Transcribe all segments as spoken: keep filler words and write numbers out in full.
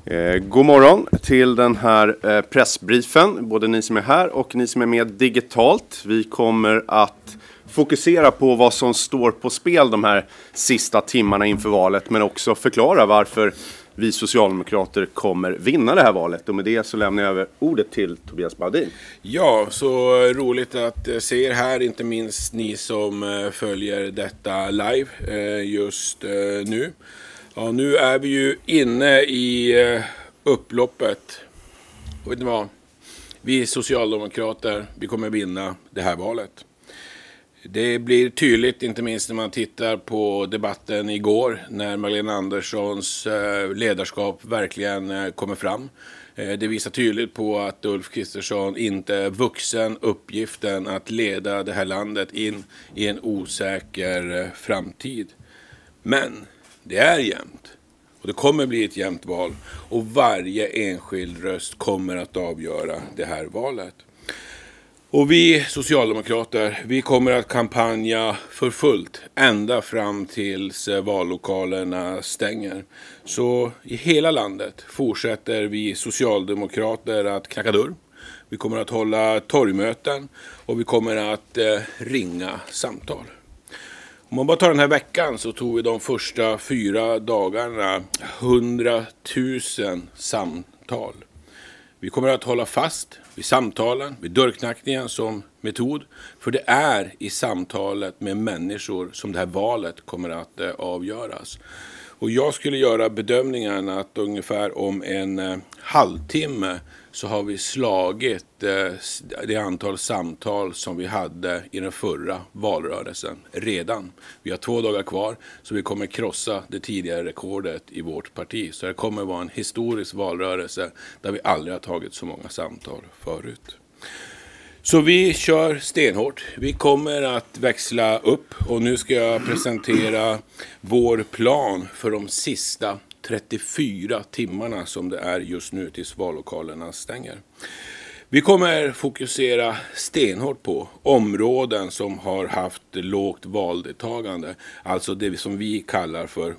Eh, god morgon till den här eh, pressbriefen, både ni som är här och ni som är med digitalt. Vi kommer att fokusera på vad som står på spel de här sista timmarna inför valet, men också förklara varför vi socialdemokrater kommer vinna det här valet. Och med det så lämnar jag över ordet till Tobias Baudin. Ja, så roligt att se er här, inte minst ni som följer detta live just nu. Ja, nu är vi ju inne i upploppet. Och vet ni vad? Vi socialdemokrater, vi kommer vinna det här valet. Det blir tydligt, inte minst när man tittar på debatten igår, när Magdalena Anderssons ledarskap verkligen kommer fram. Det visar tydligt på att Ulf Kristersson inte är vuxen uppgiften att leda det här landet in i en osäker framtid. Men det är jämnt. Och det kommer bli ett jämnt val. Och varje enskild röst kommer att avgöra det här valet. Och vi socialdemokrater, vi kommer att kampanja för fullt ända fram tills vallokalerna stänger. Så i hela landet fortsätter vi socialdemokrater att knacka dörr. Vi kommer att hålla torgmöten och vi kommer att eh, ringa samtal. Om man bara tar den här veckan så tog vi de första fyra dagarna hundratusen samtal. Vi kommer att hålla fast vid samtalen, vid dörrknackningen som metod. För det är i samtalet med människor som det här valet kommer att eh, avgöras. Och jag skulle göra bedömningen att ungefär om en eh, halvtimme så har vi slagit eh, det antal samtal som vi hade i den förra valrörelsen redan. Vi har två dagar kvar så vi kommer krossa det tidigare rekordet i vårt parti. Så det kommer vara en historisk valrörelse där vi aldrig har tagit så många samtal förut. Så vi kör stenhårt. Vi kommer att växla upp och nu ska jag presentera vår plan för de sista trettiofyra timmarna som det är just nu tills vallokalerna stänger. Vi kommer fokusera stenhårt på områden som har haft lågt valdeltagande, alltså det som vi kallar för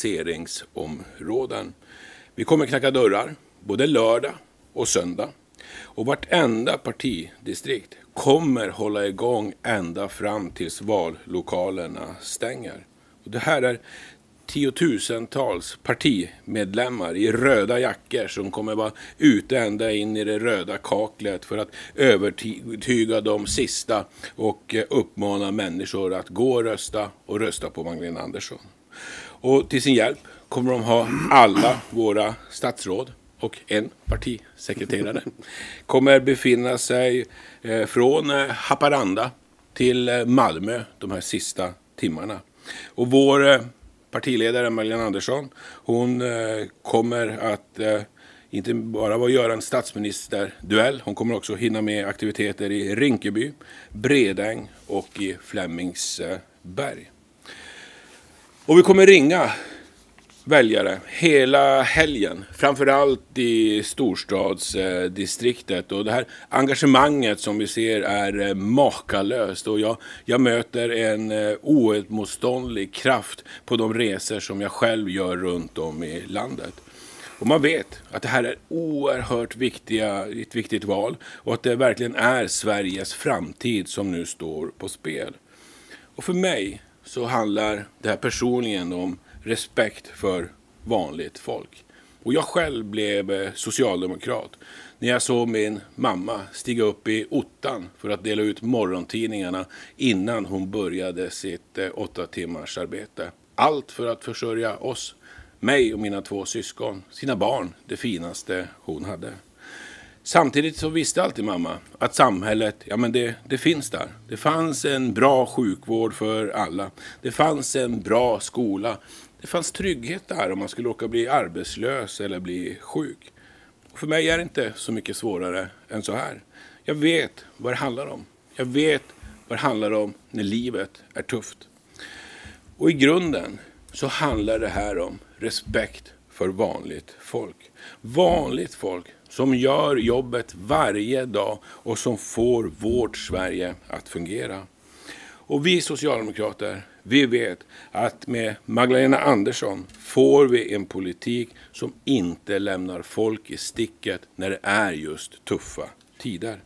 mobiliseringsområden. Vi kommer knacka dörrar både lördag och söndag. Och vartenda partidistrikt kommer hålla igång ända fram tills vallokalerna stänger. Och det här är tiotusentals partimedlemmar i röda jackor som kommer vara ute ända in i det röda kaklet för att övertyga de sista och uppmana människor att gå och rösta och rösta på Magdalena Andersson. Och till sin hjälp kommer de ha alla våra statsråd och en partisekreterare. Kommer befinna sig eh, från eh, Haparanda till eh, Malmö de här sista timmarna. Och vår eh, partiledare Magdalena Andersson, hon eh, kommer att eh, inte bara göra en statsministerduell, hon kommer också hinna med aktiviteter i Rinkeby, Bredäng och i Flemingsberg. Och vi kommer ringa väljare hela helgen, framförallt i storstadsdistriktet, och det här engagemanget som vi ser är makalöst, och jag, jag möter en oemotståndlig kraft på de resor som jag själv gör runt om i landet. Och man vet att det här är oerhört viktiga, ett viktigt val och att det verkligen är Sveriges framtid som nu står på spel. Och för mig så handlar det här personligen om respekt för vanligt folk. Och jag själv blev socialdemokrat när jag såg min mamma stiga upp i ottan för att dela ut morgontidningarna innan hon började sitt eh, åtta timmars arbete. Allt för att försörja oss, mig och mina två syskon, sina barn, det finaste hon hade. Samtidigt så visste alltid mamma att samhället, ja men det, det finns där. Det fanns en bra sjukvård för alla. Det fanns en bra skola. Det fanns trygghet där om man skulle råka bli arbetslös eller bli sjuk. Och för mig är det inte så mycket svårare än så här. Jag vet vad det handlar om. Jag vet vad det handlar om när livet är tufft. Och i grunden så handlar det här om respekt för vanligt folk. Vanligt folk som gör jobbet varje dag och som får vårt Sverige att fungera. Och vi socialdemokrater, vi vet att med Magdalena Andersson får vi en politik som inte lämnar folk i sticket när det är just tuffa tider.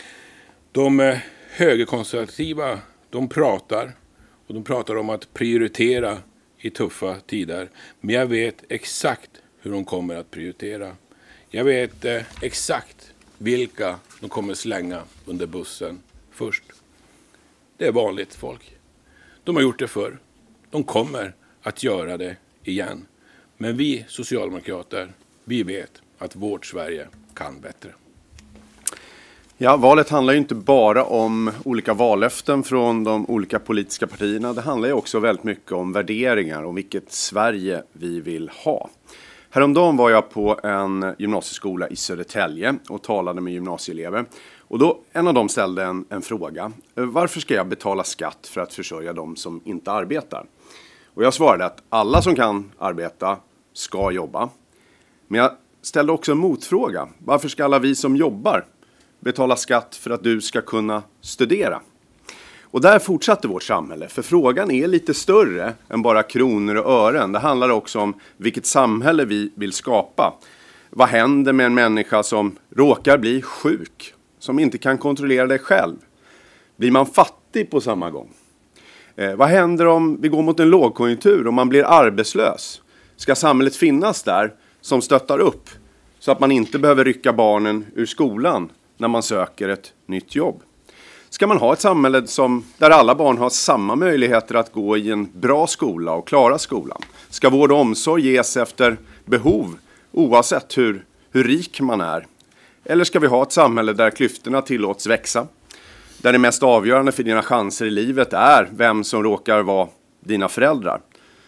De högerkonservativa, de pratar och de pratar om att prioritera i tuffa tider. Men jag vet exakt hur de kommer att prioritera. Jag vet eh, exakt vilka de kommer slänga under bussen först. Det är vanligt folk. De har gjort det förr. De kommer att göra det igen. Men vi socialdemokrater, vi vet att vårt Sverige kan bättre. Ja, valet handlar ju inte bara om olika vallöften från de olika politiska partierna. Det handlar ju också väldigt mycket om värderingar, om vilket Sverige vi vill ha. Häromdagen var jag på en gymnasieskola i Södertälje och talade med gymnasieelever. Och då en av dem ställde en, en fråga. Varför ska jag betala skatt för att försörja dem som inte arbetar? Och jag svarade att alla som kan arbeta ska jobba. Men jag ställde också en motfråga. Varför ska alla vi som jobbar betala skatt för att du ska kunna studera? Och där fortsatte vårt samhälle, för frågan är lite större än bara kronor och ören. Det handlar också om vilket samhälle vi vill skapa. Vad händer med en människa som råkar bli sjuk, som inte kan kontrollera det själv? Blir man fattig på samma gång? Eh, vad händer om vi går mot en lågkonjunktur och man blir arbetslös? Ska samhället finnas där som stöttar upp så att man inte behöver rycka barnen ur skolan när man söker ett nytt jobb? Ska man ha ett samhälle som, där alla barn har samma möjligheter att gå i en bra skola och klara skolan? Ska vård och omsorg ges efter behov oavsett hur, hur rik man är? Eller ska vi ha ett samhälle där klyftorna tillåts växa? Där det mest avgörande för dina chanser i livet är vem som råkar vara dina föräldrar?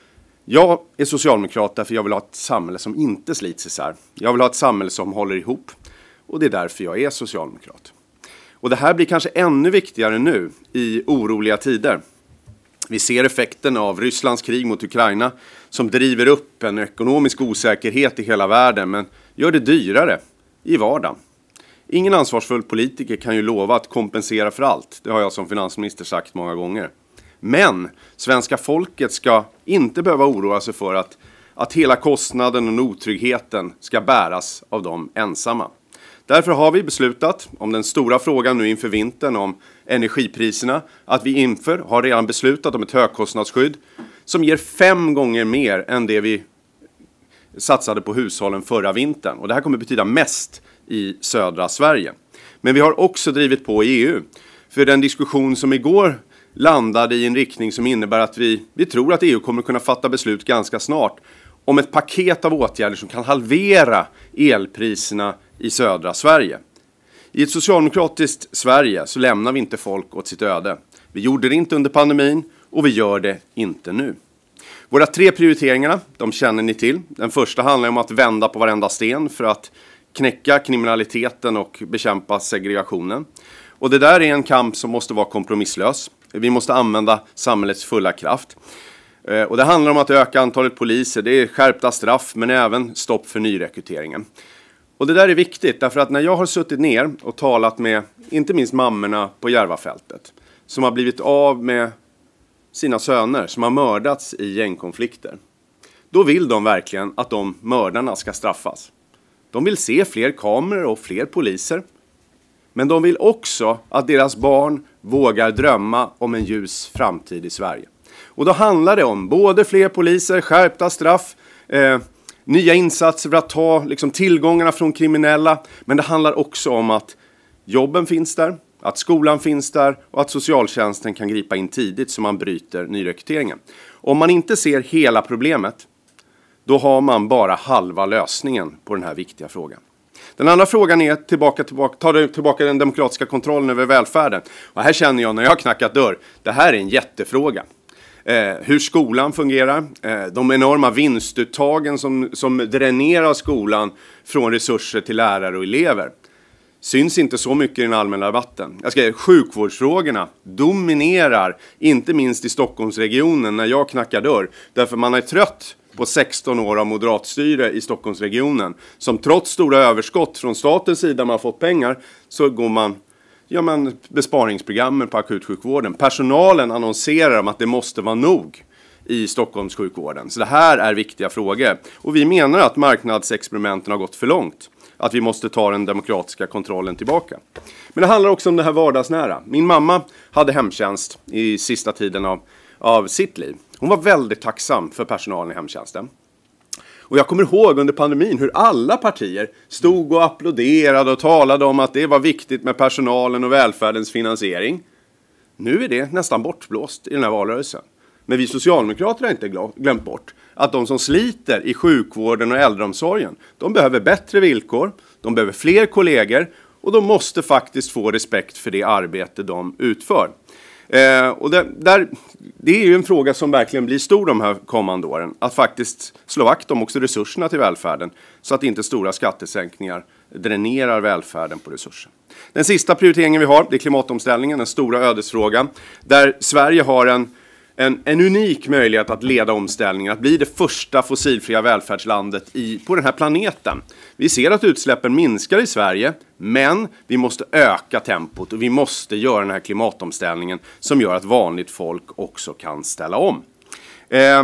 Jag är socialdemokrat därför jag vill ha ett samhälle som inte slits isär. Jag vill ha ett samhälle som håller ihop. Och det är därför jag är socialdemokrat. Och det här blir kanske ännu viktigare nu i oroliga tider. Vi ser effekten av Rysslands krig mot Ukraina som driver upp en ekonomisk osäkerhet i hela världen men gör det dyrare i vardagen. Ingen ansvarsfull politiker kan ju lova att kompensera för allt. Det har jag som finansminister sagt många gånger. Men svenska folket ska inte behöva oroa sig för att, att hela kostnaden och otryggheten ska bäras av dem ensamma. Därför har vi beslutat om den stora frågan nu inför vintern om energipriserna. Att vi inför har redan beslutat om ett högkostnadsskydd som ger fem gånger mer än det vi satsade på hushållen förra vintern. Och det här kommer betyda mest i södra Sverige. Men vi har också drivit på i E U. För den diskussion som igår landade i en riktning som innebär att vi, vi tror att E U kommer kunna fatta beslut ganska snart om ett paket av åtgärder som kan halvera elpriserna i södra Sverige. I ett socialdemokratiskt Sverige så lämnar vi inte folk åt sitt öde. Vi gjorde det inte under pandemin och vi gör det inte nu. Våra tre prioriteringarna, de känner ni till. Den första handlar om att vända på varenda sten för att knäcka kriminaliteten och bekämpa segregationen. Och det där är en kamp som måste vara kompromisslös. Vi måste använda samhällets fulla kraft. Och det handlar om att öka antalet poliser, det är skärpta straff men även stopp för nyrekryteringen. Och det där är viktigt därför att när jag har suttit ner och talat med inte minst mammorna på Järvafältet som har blivit av med sina söner som har mördats i gängkonflikter. Då vill de verkligen att de mördarna ska straffas. De vill se fler kameror och fler poliser. Men de vill också att deras barn vågar drömma om en ljus framtid i Sverige. Och då handlar det om både fler poliser, skärpta straff, eh, nya insatser för att ta liksom, tillgångarna från kriminella. Men det handlar också om att jobben finns där, att skolan finns där och att socialtjänsten kan gripa in tidigt så man bryter nyrekryteringen. Om man inte ser hela problemet, då har man bara halva lösningen på den här viktiga frågan. Den andra frågan är tillbaka, tillbaka, tar tillbaka den demokratiska kontrollen över välfärden. Och här känner jag när jag har knackat dörr, det här är en jättefråga. Eh, hur skolan fungerar, eh, de enorma vinstuttagen som, som dränerar skolan från resurser till lärare och elever. Syns inte så mycket i den allmänna debatten. Jag ska säga, sjukvårdsfrågorna dominerar, inte minst i Stockholmsregionen när jag knackar dörr. Därför man är trött på sexton år av moderatstyre i Stockholmsregionen. Som trots stora överskott från statens sida man har fått pengar så går man ja, men besparingsprogrammen på akutsjukvården. Personalen annonserar om att det måste vara nog i Stockholmssjukvården. Så det här är viktiga frågor. Och vi menar att marknadsexperimenten har gått för långt. Att vi måste ta den demokratiska kontrollen tillbaka. Men det handlar också om det här vardagsnära. Min mamma hade hemtjänst i sista tiden av, av sitt liv. Hon var väldigt tacksam för personalen i hemtjänsten. Och jag kommer ihåg under pandemin hur alla partier stod och applåderade och talade om att det var viktigt med personalen och välfärdens finansiering. Nu är det nästan bortblåst i den här valrörelsen. Men vi socialdemokrater har inte glömt bort att de som sliter i sjukvården och äldreomsorgen, de behöver bättre villkor, de behöver fler kollegor och de måste faktiskt få respekt för det arbete de utför. Eh, och det, där, det är ju en fråga som verkligen blir stor de här kommande åren. Att faktiskt slå vakt om också resurserna till välfärden så att inte stora skattesänkningar dränerar välfärden på resurser. Den sista prioriteringen vi har, det är klimatomställningen, den stora ödesfrågan. Där Sverige har en En, en unik möjlighet att leda omställningen, att bli det första fossilfria välfärdslandet i, på den här planeten. Vi ser att utsläppen minskar i Sverige, men vi måste öka tempot och vi måste göra den här klimatomställningen som gör att vanligt folk också kan ställa om. Eh,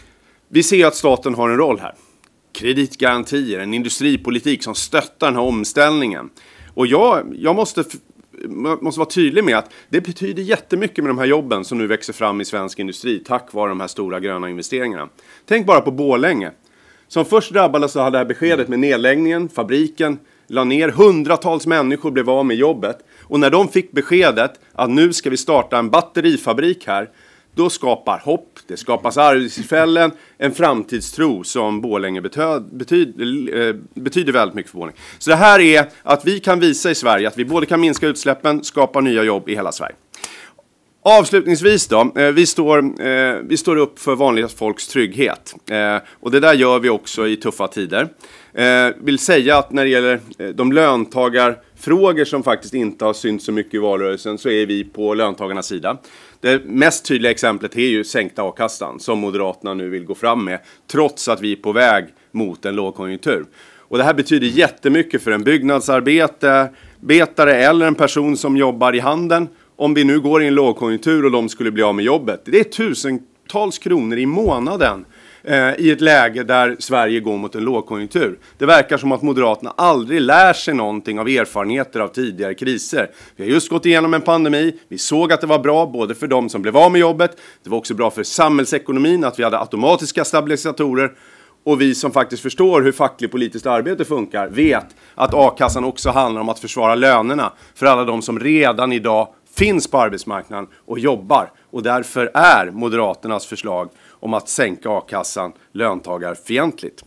vi ser att staten har en roll här. Kreditgarantier, en industripolitik som stöttar den här omställningen. Och jag, jag måste... Man måste vara tydlig med att det betyder jättemycket med de här jobben som nu växer fram i svensk industri tack vare de här stora gröna investeringarna. Tänk bara på Borlänge. Som först drabbades så hade det här beskedet med nedläggningen, fabriken la ner, hundratals människor blev av med jobbet. Och när de fick beskedet att nu ska vi starta en batterifabrik här, då skapar hopp, det skapas arbetstillfällen, en framtidstro som Borlänge betyder, betyder, betyder väldigt mycket för Borlänge. Så det här är att vi kan visa i Sverige att vi både kan minska utsläppen, skapa nya jobb i hela Sverige. Avslutningsvis då, vi står, vi står upp för vanliga folks trygghet. Och det där gör vi också i tuffa tider. Jag vill säga att när det gäller de löntagarfrågor som faktiskt inte har synts så mycket i valrörelsen så är vi på löntagarnas sida. Det mest tydliga exemplet är ju sänkta a-kassan som Moderaterna nu vill gå fram med trots att vi är på väg mot en lågkonjunktur. Och det här betyder jättemycket för en byggnadsarbetare eller en person som jobbar i handeln. Om vi nu går i en lågkonjunktur och de skulle bli av med jobbet. Det är tusentals kronor i månaden eh, i ett läge där Sverige går mot en lågkonjunktur. Det verkar som att Moderaterna aldrig lär sig någonting av erfarenheter av tidigare kriser. Vi har just gått igenom en pandemi. Vi såg att det var bra både för de som blev av med jobbet. Det var också bra för samhällsekonomin att vi hade automatiska stabilisatorer. Och vi som faktiskt förstår hur fackligt politiskt arbete funkar vet att a-kassan också handlar om att försvara lönerna för alla de som redan idag finns på arbetsmarknaden och jobbar. Och därför är Moderaternas förslag om att sänka a-kassan löntagarfientligt.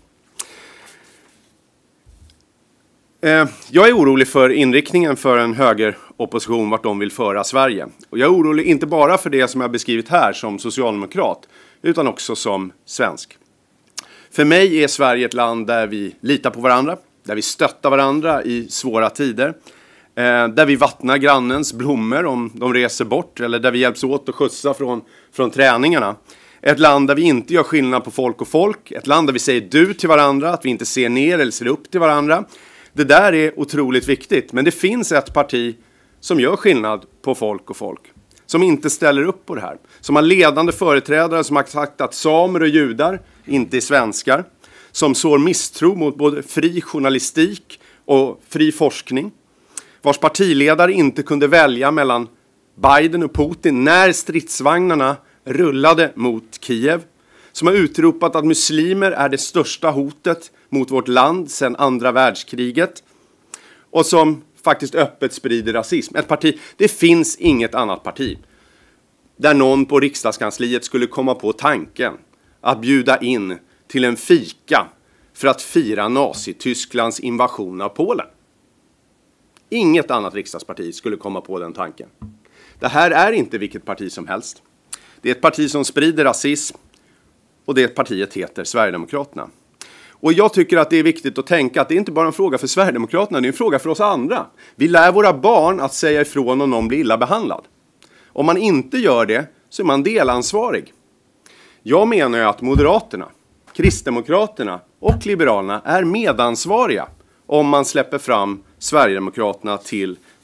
Eh, jag är orolig för inriktningen för en högeropposition vart de vill föra Sverige. Och jag är orolig inte bara för det som jag beskrivit här som socialdemokrat utan också som svensk. För mig är Sverige ett land där vi litar på varandra, där vi stöttar varandra i svåra tider. Eh, där vi vattnar grannens blommor om de reser bort eller där vi hjälps åt att skjutsa från, från träningarna. Ett land där vi inte gör skillnad på folk och folk. Ett land där vi säger du till varandra, att vi inte ser ner eller ser upp till varandra. Det där är otroligt viktigt, men det finns ett parti som gör skillnad på folk och folk. Som inte ställer upp på det här. Som har ledande företrädare som har sagt att samer och judar inte är svenskar. Som sår misstro mot både fri journalistik och fri forskning. Vars partiledare inte kunde välja mellan Biden och Putin när stridsvagnarna rullade mot Kiev. Som har utropat att muslimer är det största hotet mot vårt land sedan andra världskriget. Och som faktiskt öppet sprider rasism. Ett parti, det finns inget annat parti där någon på riksdagskansliet skulle komma på tanken att bjuda in till en fika för att fira Nazitysklands invasion av Polen. Inget annat riksdagsparti skulle komma på den tanken. Det här är inte vilket parti som helst. Det är ett parti som sprider rasism och det partiet heter Sverigedemokraterna. Och jag tycker att det är viktigt att tänka att det är inte bara en fråga för Sverigedemokraterna, det är en fråga för oss andra. Vi lär våra barn att säga ifrån om någon blir illa behandlad. Om man inte gör det så är man delansvarig. Jag menar ju att Moderaterna, Kristdemokraterna och Liberalerna är medansvariga om man släpper fram Sverigedemokraterna till det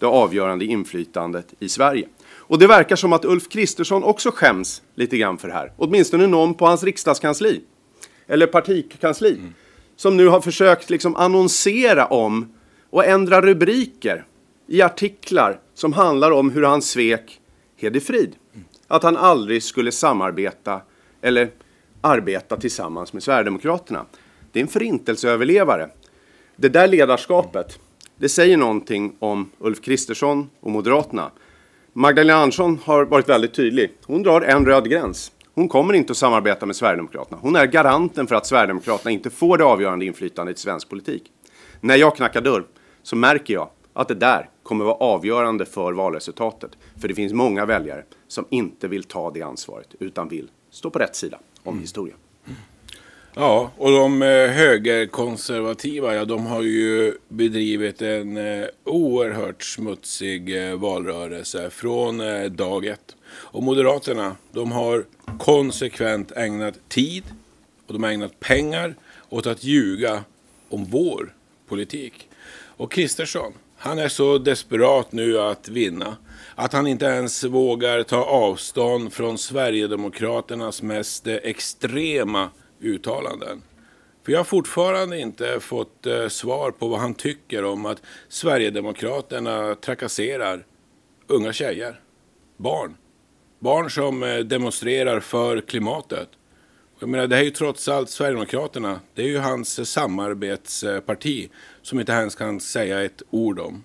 det avgörande inflytandet i Sverige. Och det verkar som att Ulf Kristersson också skäms lite grann för det här. Åtminstone någon på hans riksdagskansli, eller partikansli, mm. som nu har försökt liksom annonsera om och ändra rubriker i artiklar som handlar om hur han svek Hedi Frid. Mm. Att han aldrig skulle samarbeta eller arbeta tillsammans med Sverigedemokraterna. Det är en förintelseöverlevare. Det där ledarskapet, det säger någonting om Ulf Kristersson och Moderaterna. Magdalena Andersson har varit väldigt tydlig. Hon drar en röd gräns. Hon kommer inte att samarbeta med Sverigedemokraterna. Hon är garanten för att Sverigedemokraterna inte får det avgörande inflytandet i svensk politik. När jag knackar dörr så märker jag att det där kommer vara avgörande för valresultatet. För det finns många väljare som inte vill ta det ansvaret utan vill stå på rätt sida om mm. historien. Mm. Ja, och de högerkonservativa, ja, de har ju bedrivit en eh, oerhört smutsig eh, valrörelse från eh, dag ett. Och Moderaterna, de har konsekvent ägnat tid och de har ägnat pengar åt att ljuga om vår politik. Och Kristersson, han är så desperat nu att vinna att han inte ens vågar ta avstånd från Sverigedemokraternas mest eh, extrema uttalanden. För jag har fortfarande inte fått eh, svar på vad han tycker om att Sverigedemokraterna trakasserar unga tjejer, barn. Barn som eh, demonstrerar för klimatet. Jag menar, det är ju trots allt Sverigedemokraterna. Det är ju hans samarbetsparti som inte ens kan säga ett ord om.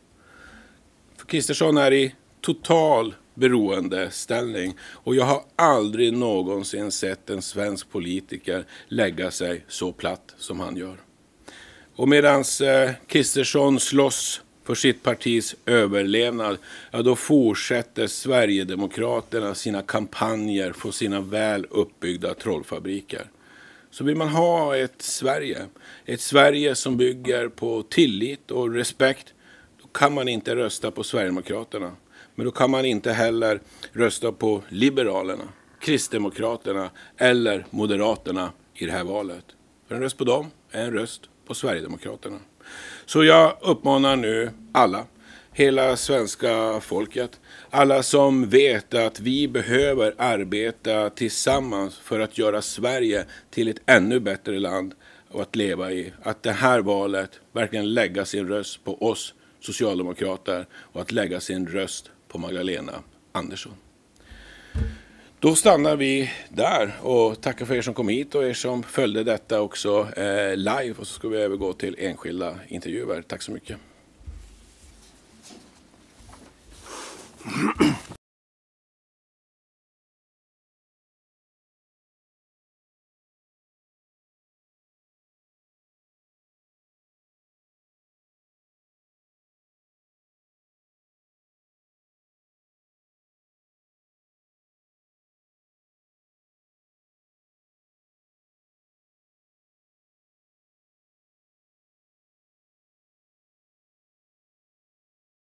För Kristersson är i total beroendeställning. Och jag har aldrig någonsin sett en svensk politiker lägga sig så platt som han gör. Och medan eh, Kristersson slåss för sitt partis överlevnad, ja, då fortsätter Sverigedemokraterna sina kampanjer för sina väl uppbyggda trollfabriker. Så vill man ha ett Sverige, ett Sverige som bygger på tillit och respekt, då kan man inte rösta på Sverigedemokraterna. Men då kan man inte heller rösta på Liberalerna, Kristdemokraterna eller Moderaterna i det här valet. För en röst på dem är en röst på Sverigedemokraterna. Så jag uppmanar nu alla, hela svenska folket, alla som vet att vi behöver arbeta tillsammans för att göra Sverige till ett ännu bättre land att leva i. Att det här valet verkligen lägga sin röst på oss socialdemokrater och att lägga sin röst på Magdalena Andersson. Då stannar vi där och tackar för er som kom hit och er som följde detta också eh, live. Och så ska vi övergå till enskilda intervjuer. Tack så mycket.